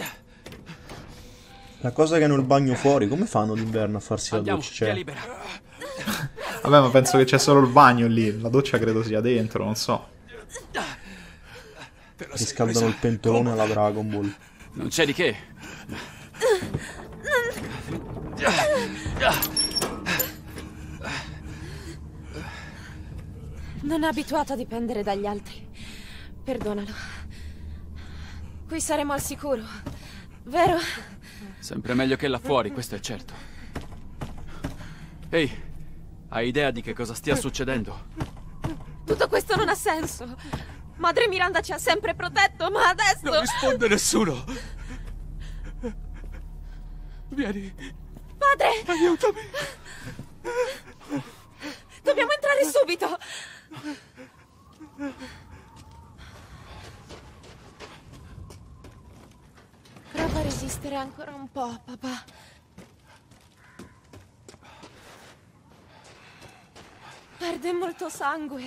La cosa che hanno il bagno fuori, come fanno d'inverno a farsi Andiamo, la doccia? via libera. Vabbè, ma penso che c'è solo il bagno lì. La doccia credo sia dentro, non so. Riscaldano il pentolone alla Dragon Ball. Non c'è di che. Non è abituato a dipendere dagli altri. Perdonalo. Qui saremo al sicuro, vero? Sempre meglio che là fuori, questo è certo. Ehi, hai idea di che cosa stia succedendo? Tutto questo non ha senso. Madre Miranda ci ha sempre protetto, ma adesso... Non risponde nessuno. Vieni. Padre! Aiutami. Dobbiamo entrare subito. Prova a resistere ancora un po', papà. Perde molto sangue.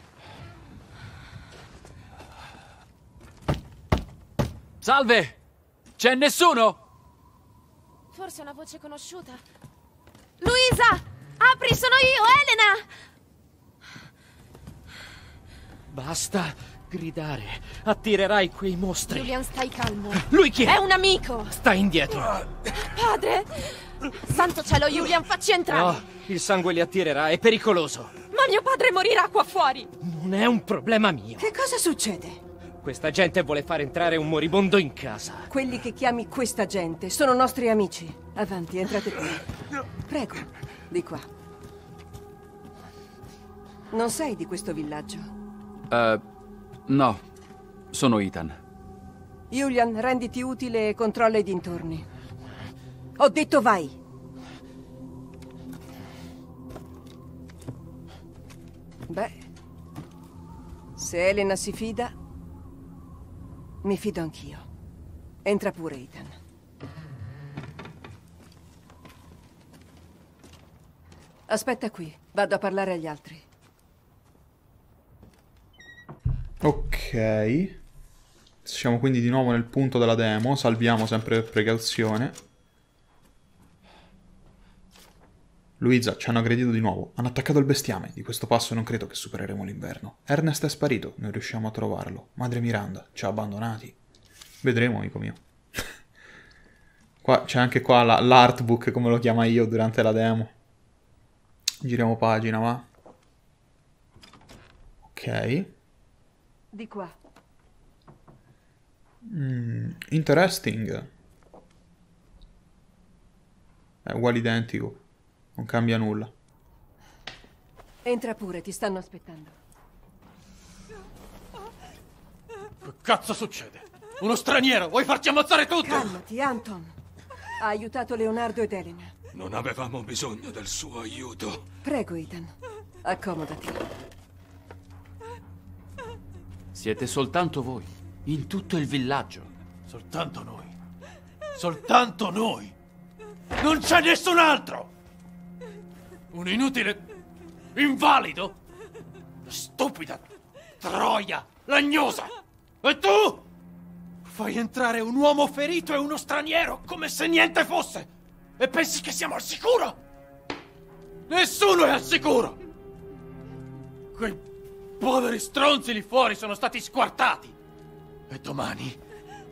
Salve! C'è nessuno? Forse una voce conosciuta. Luisa! Apri, sono io, Elena! Basta gridare. Attirerai quei mostri. Julian, stai calmo. Lui chi è? È un amico. Stai indietro. Padre! Santo cielo, Julian, facci entrare. No, il sangue li attirerà, è pericoloso. Ma mio padre morirà qua fuori. Non è un problema mio. Che cosa succede? Questa gente vuole far entrare un moribondo in casa. Quelli che chiami questa gente sono nostri amici. Avanti, entrate qui. Prego, di qua. Non sei di questo villaggio? Uh, no, sono Ethan. Julian, renditi utile e controlla i dintorni. Ho detto vai! Beh, se Elena si fida, mi fido anch'io. Entra pure, Ethan. Aspetta qui, vado a parlare agli altri. Ok. Siamo quindi di nuovo nel punto della demo. Salviamo sempre per precauzione. Luisa, ci hanno aggredito di nuovo. Hanno attaccato il bestiame. Di questo passo non credo che supereremo l'inverno. Ernest è sparito. Non riusciamo a trovarlo. Madre Miranda ci ha abbandonati. Vedremo, amico mio. Qua c'è anche qua la, l'artbook, come lo chiama io durante la demo. Giriamo pagina, va. Ok. Di qua. Mm, interesting. È uguale identico. Non cambia nulla. Entra pure, ti stanno aspettando. Che cazzo succede? Uno straniero, vuoi farci ammazzare tutti? Calmati, Anton. Ha aiutato Leonardo ed Elena. Non avevamo bisogno del suo aiuto. Prego, Ethan. Accomodati. Siete soltanto voi, in tutto il villaggio. Soltanto noi. Soltanto noi. Non c'è nessun altro! Un inutile invalido? Stupida troia lagnosa! E tu? Fai entrare un uomo ferito e uno straniero come se niente fosse! E pensi che siamo al sicuro? Nessuno è al sicuro! Quei poveri stronzi lì fuori sono stati squartati! E domani...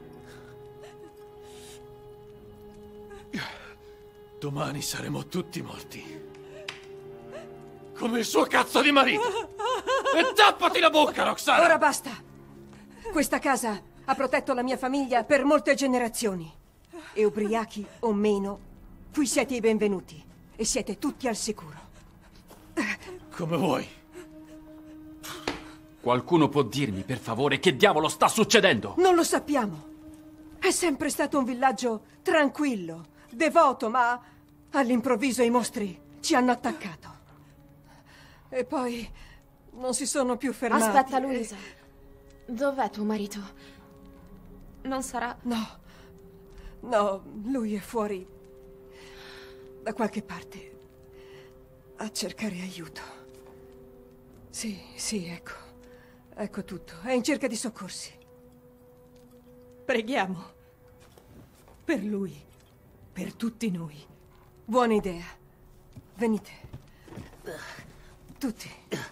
Domani saremo tutti morti. Come il suo cazzo di marito. E tappati la bocca, Roxana! Ora basta. Questa casa ha protetto la mia famiglia per molte generazioni. E ubriachi o meno, qui siete i benvenuti. E siete tutti al sicuro. Come vuoi. Qualcuno può dirmi, per favore, che diavolo sta succedendo? Non lo sappiamo. È sempre stato un villaggio tranquillo, devoto, ma all'improvviso i mostri ci hanno attaccato. E poi non si sono più fermati. Aspetta, Luisa. Dov'è tuo marito? Non sarà... No. No, lui è fuori da qualche parte a cercare aiuto. Sì, sì, ecco. Ecco tutto. È in cerca di soccorsi. Preghiamo. Per lui. Per tutti noi. Buona idea. Venite. Tutti.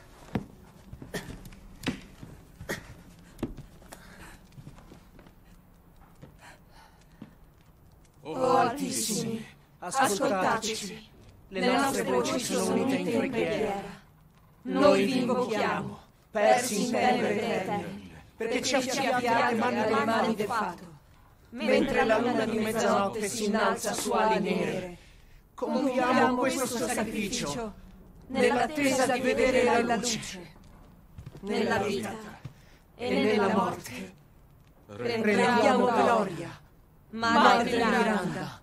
Oh Altissimi, ascoltateci. Le nostre voci sono unite in preghiera. Noi vi invochiamo, persi in tenebre eterne, perché ci affiate mano le mani del fato. Mentre la luna di mezzanotte si innalza su ali nere, compiamo questo sacrificio nell'attesa di vedere la luce, nella vita e nella morte. Rendiamo gloria, Madre Miranda.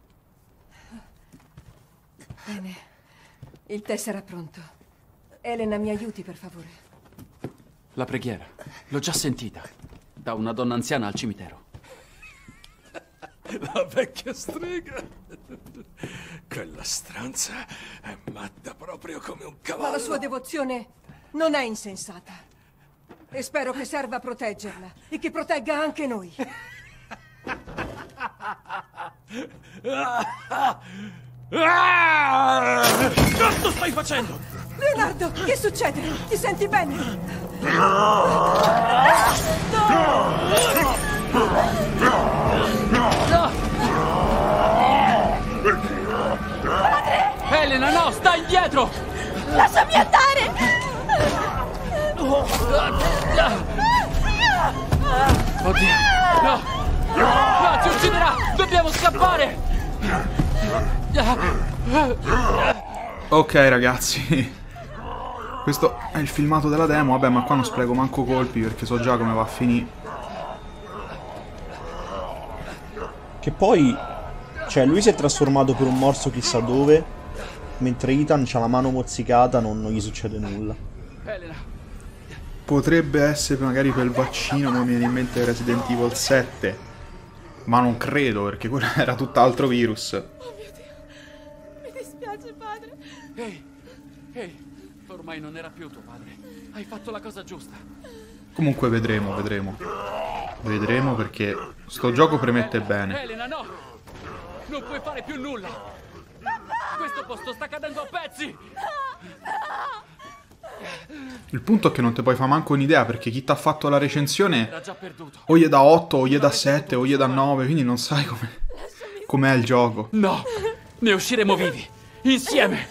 Bene, il tè sarà pronto. Elena, mi aiuti, per favore. La preghiera, l'ho già sentita, da una donna anziana al cimitero. La vecchia strega. Quella stronza è matta proprio come un cavallo. Ma la sua devozione non è insensata. E spero che serva a proteggerla e che protegga anche noi. Cazzo stai facendo? Leonardo, che succede? Ti senti bene? Padre! Elena, no, stai indietro! Lasciami andare! Oddio, no! No, ci ucciderà! Dobbiamo scappare! Ok ragazzi, questo è il filmato della demo. Vabbè, ma qua non spreco manco colpi perché so già come va a finire. Che poi, cioè, lui si è trasformato per un morso chissà dove, mentre Ethan c'ha la mano mozzicata, non, non gli succede nulla. Potrebbe essere magari per il vaccino, mi viene in mente Resident Evil sette, ma non credo perché quello era tutt'altro virus. Oh mio Dio, mi dispiace, padre. Ehi, ehi, ormai non era più tuo padre. Hai fatto la cosa giusta. Comunque vedremo, vedremo. Vedremo perché sto gioco premette bene. Elena, no! Non puoi fare più nulla! Questo posto sta cadendo a pezzi! Il punto è che non ti puoi fare manco un'idea, perché chi ti ha fatto la recensione Era già perduto. o gli da otto, o gli da sette, o gli da nove, quindi non sai come com'è il gioco. No, ne usciremo vivi, insieme.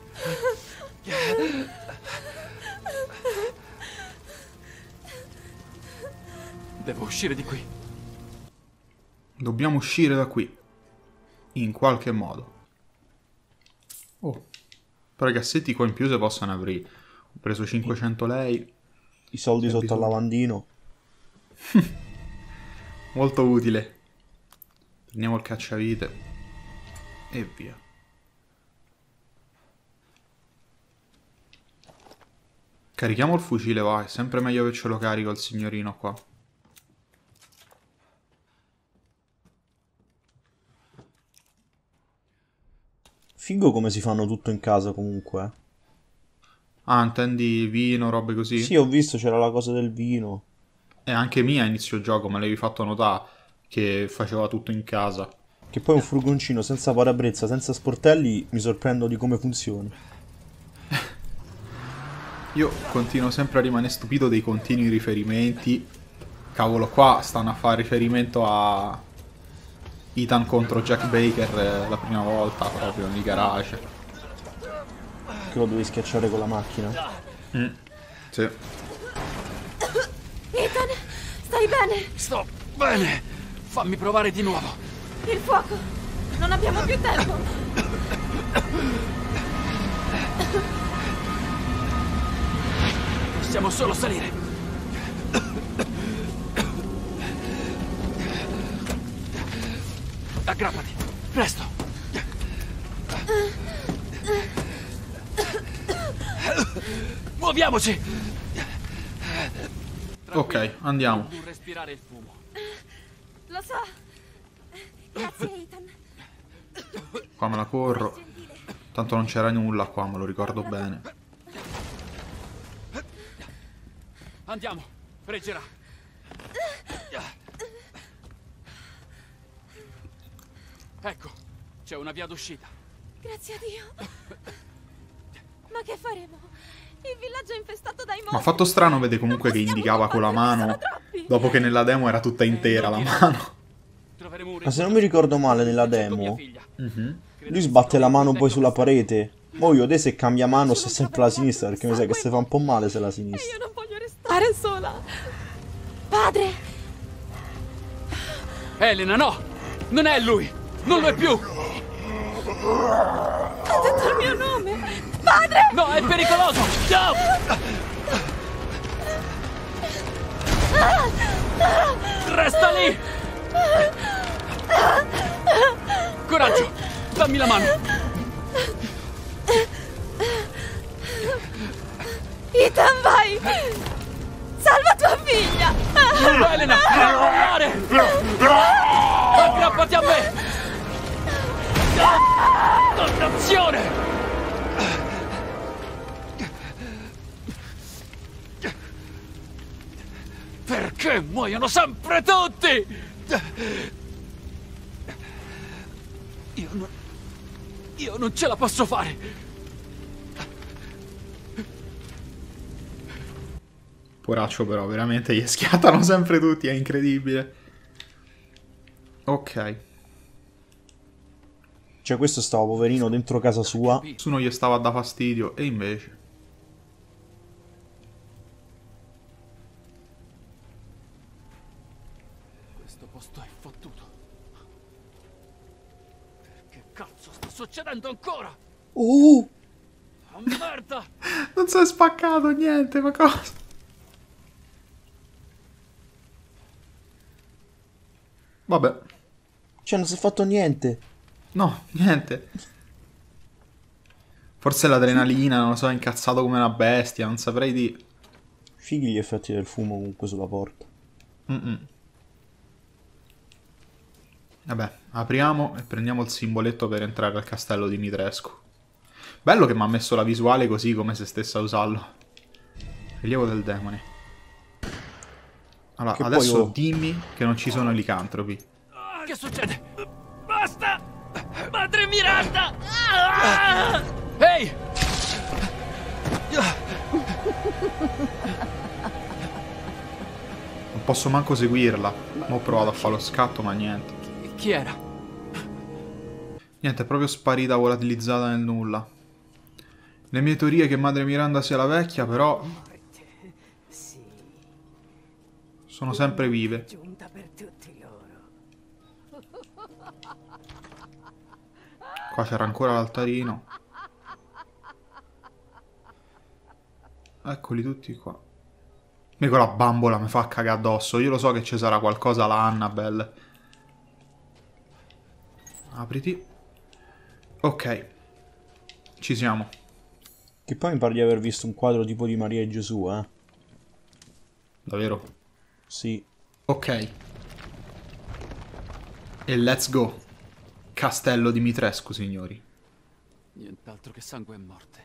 Devo uscire di qui. Dobbiamo uscire da qui. In qualche modo. Oh. Però i cassetti qua in più si possono aprire. Ho preso cinquecento lei. I soldi sotto bisogno. al lavandino. Molto utile. Prendiamo il cacciavite. E via. Carichiamo il fucile, va. È sempre meglio che ce lo carico il signorino qua. Figo come si fanno tutto in casa comunque. Ah, intendi vino, robe così? Sì, ho visto c'era la cosa del vino. E anche mia a inizio gioco me l'avevi fatto notare che faceva tutto in casa. Che poi un furgoncino senza parabrezza, senza sportelli, mi sorprendo di come funzioni. Io continuo sempre a rimanere stupito dei continui riferimenti. Cavolo, qua stanno a fare riferimento a Ethan contro Jack Baker eh, la prima volta, proprio nel garage. Che lo devi schiacciare con la macchina? Mm. Sì. Ethan, stai bene? Sto bene. Fammi provare di nuovo. Il fuoco. Non abbiamo più tempo. Possiamo solo salire. Aggrappati, presto. Muoviamoci. Ok, andiamo. Non respirare il fumo. Lo so. Grazie, Ethan. Qua me la corro. Tanto non c'era nulla qua, me lo ricordo bene. Andiamo, reggerà. Ecco, c'è una via d'uscita. Grazie a Dio. Ma che faremo? Il villaggio è infestato dai mostri. Ma fatto strano vede comunque che indicava con la mano, dopo che nella demo era tutta intera la mano. Ma se non mi ricordo male nella demo, Mm-hmm. lui sbatte la mano poi sulla parete. Mo io te se cambia mano sto sempre alla sinistra, perché mi sa che si fa un po' male se è la sinistra. Io non voglio restare sola. Padre! Elena, no! Non è lui! Non lo è più! Ha detto il mio nome! Padre! No, è pericoloso! No! Resta lì! Coraggio! Dammi la mano! Ethan, vai! Salva tua figlia! No, Elena! Non mollare! Aggrappati a me! Dannazione! Perché muoiono sempre tutti? Io non... Io non ce la posso fare. Poraccio però, veramente gli schiattano sempre tutti, è incredibile. Ok. Cioè questo stava poverino dentro casa sua. Nessuno gli stava a dare fastidio, e invece... Questo posto è fottuto. Che cazzo sta succedendo ancora? Uh! Oh, merda! Non si è spaccato niente, ma cosa? Vabbè. Cioè non si è fatto niente. No, niente. Forse l'adrenalina, non lo so, è incazzato come una bestia, non saprei di... Fighi gli effetti del fumo comunque sulla porta. Mm-mm. Vabbè, apriamo e prendiamo il simboletto per entrare al castello di Mitrescu. Bello che mi ha messo la visuale così, come se stesse a usarlo. Rilievo del demone. Allora, Che adesso poi, oh. dimmi che non ci sono licantropi. Che succede? Basta! Madre Miranda! Ah! Ehi! Non posso manco seguirla. Ho provato a fare lo scatto, ma niente. Chi era? Niente, è proprio sparita, volatilizzata nel nulla. Le mie teorie che Madre Miranda sia la vecchia, però... sono sempre vive. Qua c'era ancora l'altarino. Eccoli tutti qua. E quella bambola mi fa cagare addosso. Io lo so che ci sarà qualcosa la Annabelle. Apriti. Ok. Ci siamo. Che poi mi pare di aver visto un quadro tipo di Maria e Gesù, eh. Davvero? Sì. Ok. E let's go. Castello Dimitrescu, signori. Nient'altro che sangue e morte.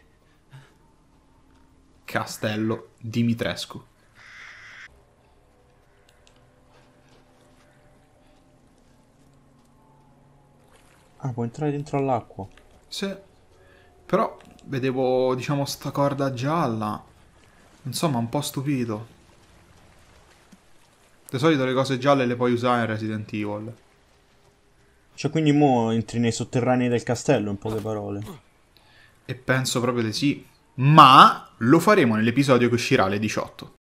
Castello Dimitrescu. Ah, può entrare dentro all'acqua. Sì. Però vedevo, diciamo, sta corda gialla. Insomma, un po' stupito. Di solito le cose gialle le puoi usare in Resident Evil. Cioè, quindi mo entri nei sotterranei del castello, in poche parole. E penso proprio di sì. Ma lo faremo nell'episodio che uscirà alle diciotto.